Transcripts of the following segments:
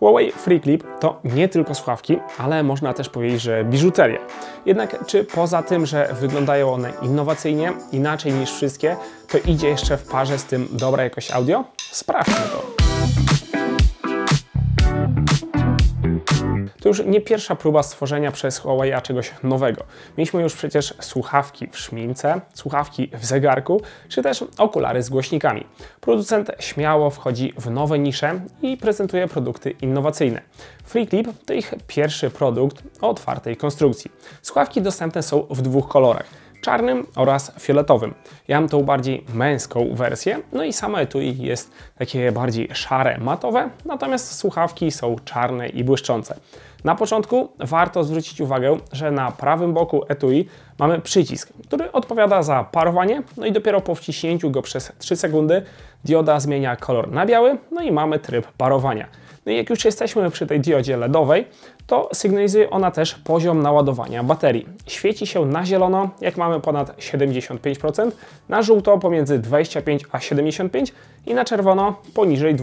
Huawei FreeClip to nie tylko słuchawki, ale można też powiedzieć, że biżuteria. Jednak czy poza tym, że wyglądają one innowacyjnie, inaczej niż wszystkie, to idzie jeszcze w parze z tym dobra jakość audio? Sprawdźmy to. To już nie pierwsza próba stworzenia przez Huawei czegoś nowego. Mieliśmy już przecież słuchawki w szmince, słuchawki w zegarku, czy też okulary z głośnikami. Producent śmiało wchodzi w nowe nisze i prezentuje produkty innowacyjne. FreeClip to ich pierwszy produkt o otwartej konstrukcji. Słuchawki dostępne są w dwóch kolorach: czarnym oraz fioletowym. Ja mam tą bardziej męską wersję, no i samo etui jest takie bardziej szare, matowe, natomiast słuchawki są czarne i błyszczące. Na początku warto zwrócić uwagę, że na prawym boku etui mamy przycisk, który odpowiada za parowanie, no i dopiero po wciśnięciu go przez 3 sekundy dioda zmienia kolor na biały, no i mamy tryb parowania. No i jak już jesteśmy przy tej diodzie LEDowej, to sygnalizuje ona też poziom naładowania baterii. Świeci się na zielono, jak mamy ponad 75%, na żółto pomiędzy 25 a 75% i na czerwono poniżej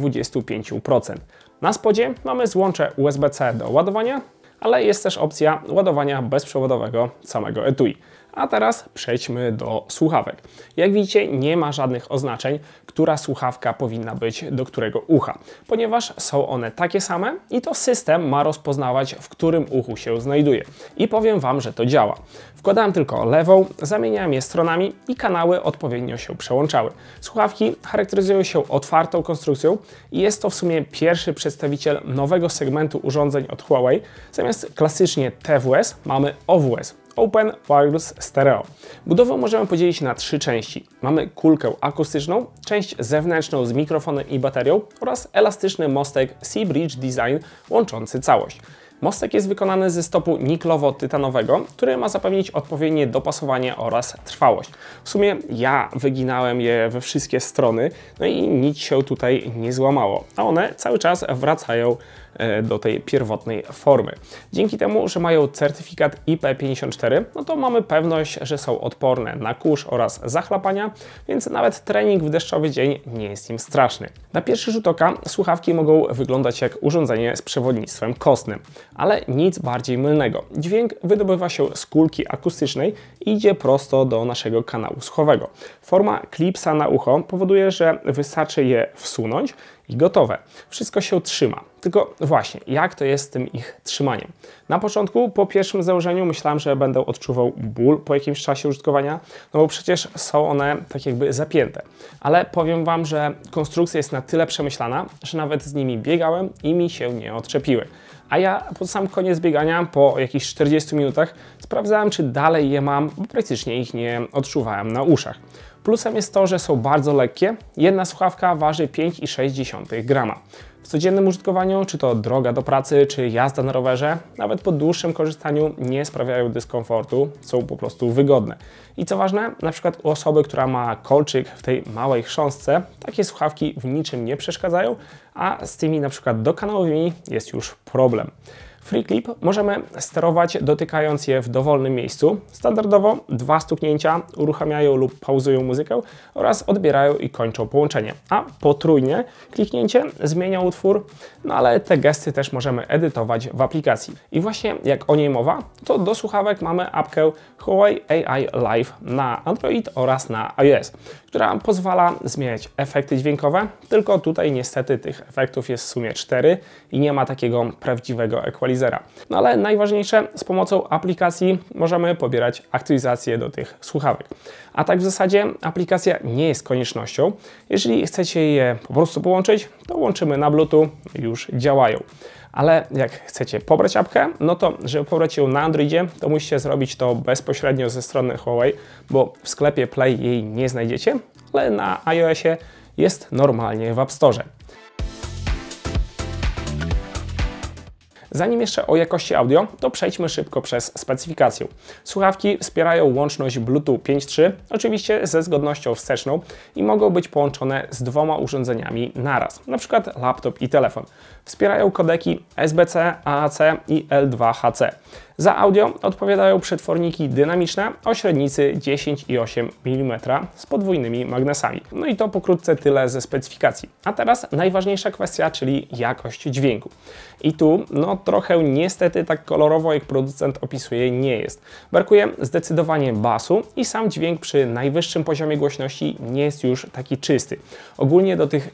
25%. Na spodzie mamy złącze USB-C do ładowania, ale jest też opcja ładowania bezprzewodowego samego etui. A teraz przejdźmy do słuchawek. Jak widzicie, nie ma żadnych oznaczeń, która słuchawka powinna być do którego ucha, ponieważ są one takie same i to system ma rozpoznawać, w którym uchu się znajduje. I powiem Wam, że to działa. Wkładałem tylko lewą, zamieniałem je stronami i kanały odpowiednio się przełączały. Słuchawki charakteryzują się otwartą konstrukcją i jest to w sumie pierwszy przedstawiciel nowego segmentu urządzeń od Huawei. Zamiast klasycznie TWS mamy OWS. Open Wireless Stereo. Budowę możemy podzielić na 3 części. Mamy kulkę akustyczną, część zewnętrzną z mikrofonem i baterią oraz elastyczny mostek C-Bridge Design łączący całość. Mostek jest wykonany ze stopu niklowo-tytanowego, który ma zapewnić odpowiednie dopasowanie oraz trwałość. W sumie ja wyginałem je we wszystkie strony, no i nic się tutaj nie złamało, a one cały czas wracają do tej pierwotnej formy. Dzięki temu, że mają certyfikat IP54, no to mamy pewność, że są odporne na kurz oraz zachlapania, więc nawet trening w deszczowy dzień nie jest im straszny. Na pierwszy rzut oka słuchawki mogą wyglądać jak urządzenie z przewodnictwem kostnym, ale nic bardziej mylnego. Dźwięk wydobywa się z kulki akustycznej i idzie prosto do naszego kanału słuchowego. Forma klipsa na ucho powoduje, że wystarczy je wsunąć i gotowe. Wszystko się trzyma. Tylko właśnie, jak to jest z tym ich trzymaniem? Na początku, po pierwszym założeniu myślałem, że będę odczuwał ból po jakimś czasie użytkowania, no bo przecież są one tak jakby zapięte. Ale powiem Wam, że konstrukcja jest na tyle przemyślana, że nawet z nimi biegałem i mi się nie odczepiły. A ja pod sam koniec biegania, po jakichś 40 minutach, sprawdzałem, czy dalej je mam, bo praktycznie ich nie odczuwałem na uszach. Plusem jest to, że są bardzo lekkie. Jedna słuchawka waży 5,6 grama. W codziennym użytkowaniu, czy to droga do pracy, czy jazda na rowerze, nawet po dłuższym korzystaniu nie sprawiają dyskomfortu, są po prostu wygodne. I co ważne, na przykład u osoby, która ma kolczyk w tej małej chrząstce, takie słuchawki w niczym nie przeszkadzają, a z tymi na przykład dokanałowymi jest już problem. FreeClip możemy sterować dotykając je w dowolnym miejscu. Standardowo 2 stuknięcia uruchamiają lub pauzują muzykę oraz odbierają i kończą połączenie, a potrójnie kliknięcie zmienia utwór, no ale te gesty też możemy edytować w aplikacji. I właśnie jak o niej mowa, to do słuchawek mamy apkę Huawei AI Live na Android oraz na iOS, która pozwala zmieniać efekty dźwiękowe, tylko tutaj niestety tych efektów jest w sumie 4 i nie ma takiego prawdziwego equalizera. No ale najważniejsze, z pomocą aplikacji możemy pobierać aktualizacje do tych słuchawek. A tak w zasadzie aplikacja nie jest koniecznością. Jeżeli chcecie je po prostu połączyć, to łączymy na Bluetooth, już działają. Ale jak chcecie pobrać apkę, no to żeby pobrać ją na Androidzie, to musicie zrobić to bezpośrednio ze strony Huawei, bo w sklepie Play jej nie znajdziecie, ale na iOSie jest normalnie w App Store. Zanim jeszcze o jakości audio, to przejdźmy szybko przez specyfikację. Słuchawki wspierają łączność Bluetooth 5.3, oczywiście ze zgodnością wsteczną i mogą być połączone z 2 urządzeniami naraz, np. laptop i telefon. Wspierają kodeki SBC, AAC i L2HC. Za audio odpowiadają przetworniki dynamiczne o średnicy 10,8 mm z podwójnymi magnesami. No i to pokrótce tyle ze specyfikacji. A teraz najważniejsza kwestia, czyli jakość dźwięku. I tu, no trochę niestety tak kolorowo, jak producent opisuje, nie jest. Brakuje zdecydowanie basu i sam dźwięk przy najwyższym poziomie głośności nie jest już taki czysty. Ogólnie do tych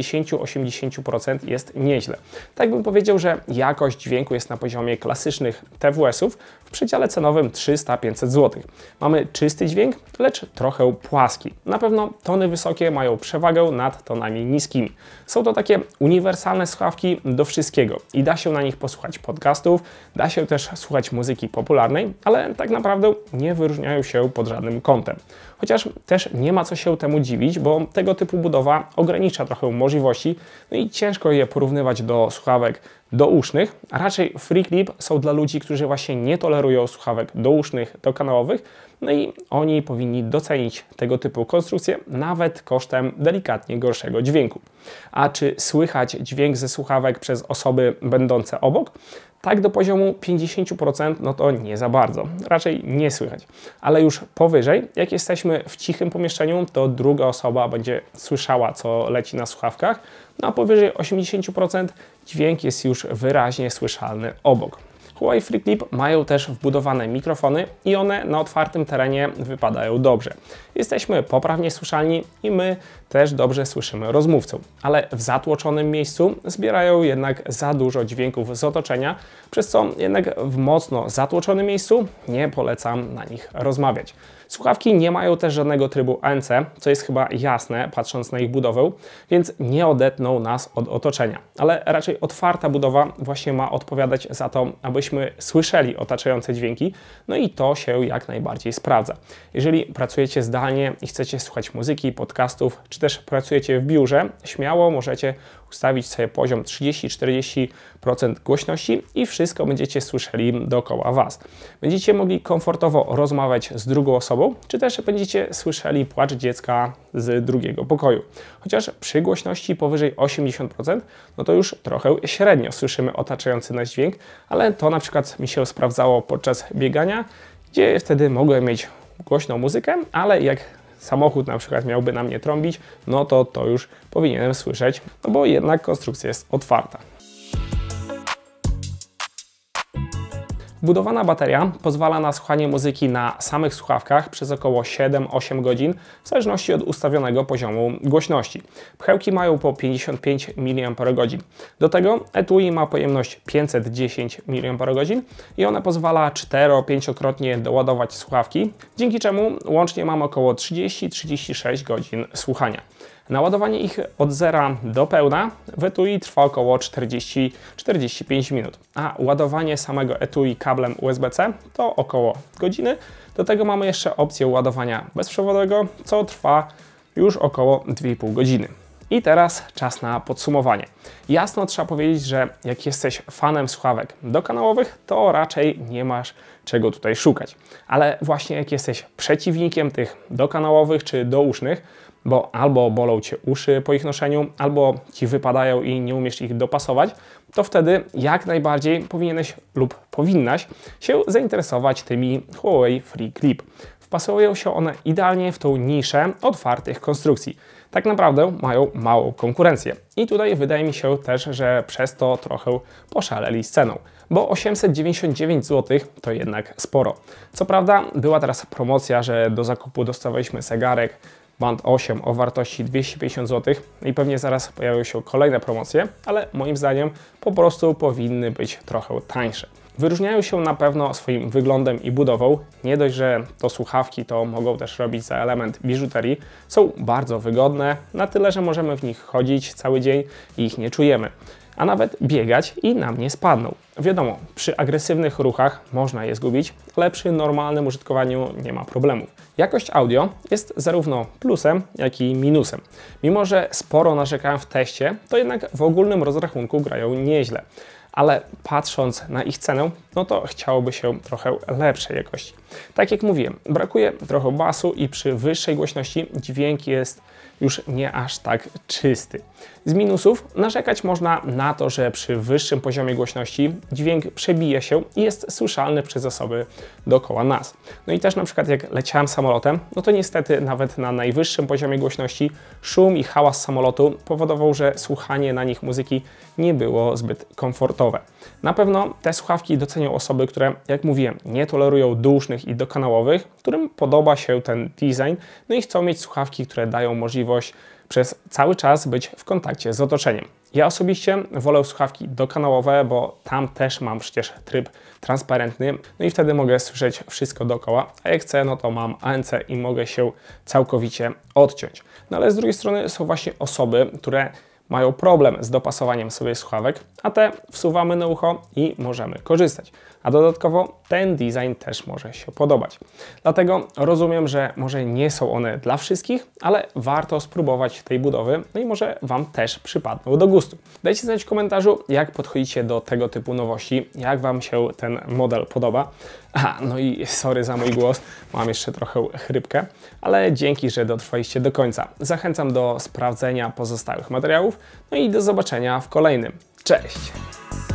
70-80% jest nieźle. Tak bym powiedział, że jakość dźwięku jest na poziomie klasycznych TWS-ów w przedziale cenowym 300-500 zł. Mamy czysty dźwięk, lecz trochę płaski. Na pewno tony wysokie mają przewagę nad tonami niskimi. Są to takie uniwersalne słuchawki do wszystkiego i da się na nich posłuchać podcastów, da się też słuchać muzyki popularnej, ale tak naprawdę nie wyróżniają się pod żadnym kątem. Chociaż też nie ma co się temu dziwić, bo tego typu budowa ogranicza trochę możliwości, no i ciężko je porównywać do słuchawek dousznych, a raczej FreeClip są dla ludzi, którzy właśnie nie tolerują słuchawek dousznych, dokanałowych, no i oni powinni docenić tego typu konstrukcje nawet kosztem delikatnie gorszego dźwięku. A czy słychać dźwięk ze słuchawek przez osoby będące obok? Tak do poziomu 50% no to nie za bardzo, raczej nie słychać. Ale już powyżej, jak jesteśmy w cichym pomieszczeniu, to druga osoba będzie słyszała, co leci na słuchawkach, no a powyżej 80% dźwięk jest już wyraźnie słyszalny obok. Huawei FreeClip mają też wbudowane mikrofony i one na otwartym terenie wypadają dobrze. Jesteśmy poprawnie słyszalni i my też dobrze słyszymy rozmówców, ale w zatłoczonym miejscu zbierają jednak za dużo dźwięków z otoczenia, przez co jednak w mocno zatłoczonym miejscu nie polecam na nich rozmawiać. Słuchawki nie mają też żadnego trybu ANC, co jest chyba jasne patrząc na ich budowę, więc nie odetną nas od otoczenia. Ale raczej otwarta budowa właśnie ma odpowiadać za to, abyśmy słyszeli otaczające dźwięki, no i to się jak najbardziej sprawdza. Jeżeli pracujecie zdalnie i chcecie słuchać muzyki, podcastów, czy też pracujecie w biurze, śmiało możecie ustawić sobie poziom 30-40% głośności i wszystko będziecie słyszeli dookoła Was. Będziecie mogli komfortowo rozmawiać z drugą osobą, czy też będziecie słyszeli płacz dziecka z drugiego pokoju. Chociaż przy głośności powyżej 80%, no to już trochę średnio słyszymy otaczający nas dźwięk, ale to na przykład mi się sprawdzało podczas biegania, gdzie wtedy mogłem mieć głośną muzykę, ale jak samochód na przykład miałby na mnie trąbić, no to już powinienem słyszeć, no bo jednak konstrukcja jest otwarta. Wbudowana bateria pozwala na słuchanie muzyki na samych słuchawkach przez około 7-8 godzin, w zależności od ustawionego poziomu głośności. Pchełki mają po 55 mAh. Do tego etui ma pojemność 510 mAh i ona pozwala 4-5-krotnie doładować słuchawki, dzięki czemu łącznie mam około 30-36 godzin słuchania. Naładowanie ich od zera do pełna w etui trwa około 40-45 minut, a ładowanie samego etui kablem USB-C to około godziny. Do tego mamy jeszcze opcję ładowania bezprzewodowego, co trwa już około 2,5 godziny. I teraz czas na podsumowanie. Jasno trzeba powiedzieć, że jak jesteś fanem słuchawek dokanałowych, to raczej nie masz czego tutaj szukać. Ale właśnie jak jesteś przeciwnikiem tych dokanałowych czy dousznych, bo albo bolą Cię uszy po ich noszeniu, albo Ci wypadają i nie umiesz ich dopasować, to wtedy jak najbardziej powinieneś lub powinnaś się zainteresować tymi Huawei FreeClip. Wpasują się one idealnie w tą niszę otwartych konstrukcji. Tak naprawdę mają małą konkurencję. I tutaj wydaje mi się też, że przez to trochę poszaleli z ceną, bo 899 zł to jednak sporo. Co prawda była teraz promocja, że do zakupu dostawaliśmy zegarek Band 8 o wartości 250 zł i pewnie zaraz pojawią się kolejne promocje, ale moim zdaniem po prostu powinny być trochę tańsze. Wyróżniają się na pewno swoim wyglądem i budową. Nie dość, że to słuchawki, to mogą też robić za element biżuterii. Są bardzo wygodne, na tyle, że możemy w nich chodzić cały dzień i ich nie czujemy. A nawet biegać i nam nie spadną. Wiadomo, przy agresywnych ruchach można je zgubić, ale przy normalnym użytkowaniu nie ma problemów. Jakość audio jest zarówno plusem, jak i minusem. Mimo że sporo narzekałem w teście, to jednak w ogólnym rozrachunku grają nieźle. Ale patrząc na ich cenę, no to chciałoby się trochę lepszej jakości. Tak jak mówiłem, brakuje trochę basu i przy wyższej głośności dźwięk jest już nie aż tak czysty. Z minusów narzekać można na to, że przy wyższym poziomie głośności dźwięk przebija się i jest słyszalny przez osoby dookoła nas. No i też na przykład jak leciałem samolotem, no to niestety nawet na najwyższym poziomie głośności szum i hałas samolotu powodował, że słuchanie na nich muzyki nie było zbyt komfortowe. Na pewno te słuchawki docenią osoby, które, jak mówiłem, nie tolerują dusznych i dokanałowych, którym podoba się ten design, no i chcą mieć słuchawki, które dają możliwość przez cały czas być w kontakcie z otoczeniem. Ja osobiście wolę słuchawki dokanałowe, bo tam też mam przecież tryb transparentny, no i wtedy mogę słyszeć wszystko dookoła, a jak chcę, no to mam ANC i mogę się całkowicie odciąć. No ale z drugiej strony są właśnie osoby, które mają problem z dopasowaniem sobie słuchawek, a te wsuwamy na ucho i możemy korzystać. A dodatkowo ten design też może się podobać. Dlatego rozumiem, że może nie są one dla wszystkich, ale warto spróbować tej budowy, no i może Wam też przypadną do gustu. Dajcie znać w komentarzu, jak podchodzicie do tego typu nowości, jak Wam się ten model podoba. Aha, no i sorry za mój głos, mam jeszcze trochę chrypkę, ale dzięki, że dotrwaliście do końca. Zachęcam do sprawdzenia pozostałych materiałów, no i do zobaczenia w kolejnym. Cześć!